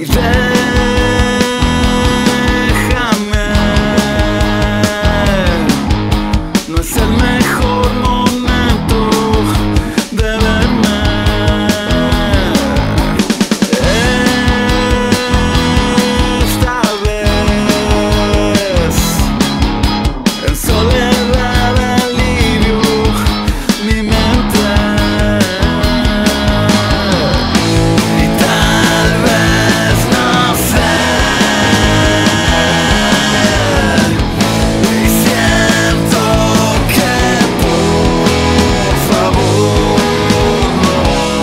déjame, no es el mejor momento de verme. Esta vez en soledad alivio mi mente, y tal vez no sé, y siento que por favor no,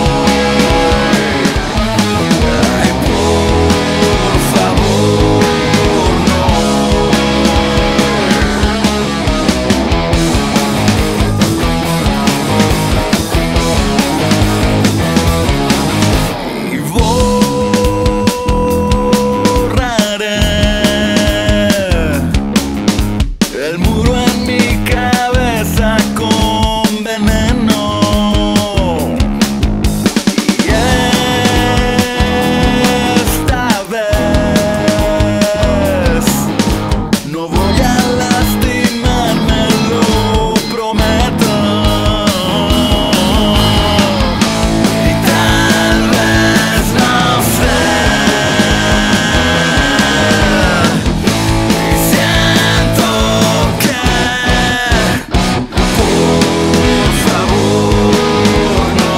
ay, por favor no. Y borraré el muro en mi cabeza con veneno, y esta vez no voy a lastimarme, lo prometo. Y tal vez no sé, y siento que por favor no,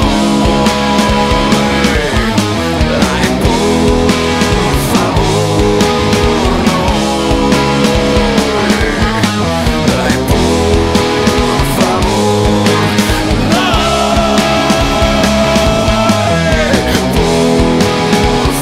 ay, por favor no, ay, por favor no, por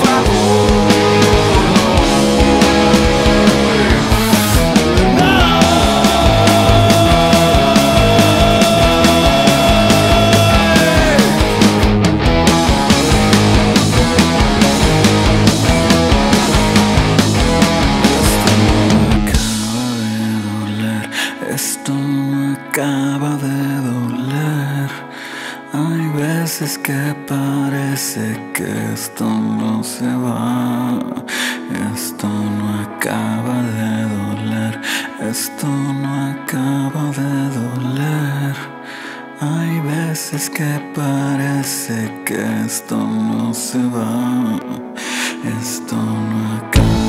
esto no acaba de doler. Hay veces que parece que esto no se va. Esto no acaba de doler. Esto no acaba de doler. Hay veces que parece que esto no se va. Esto no acaba.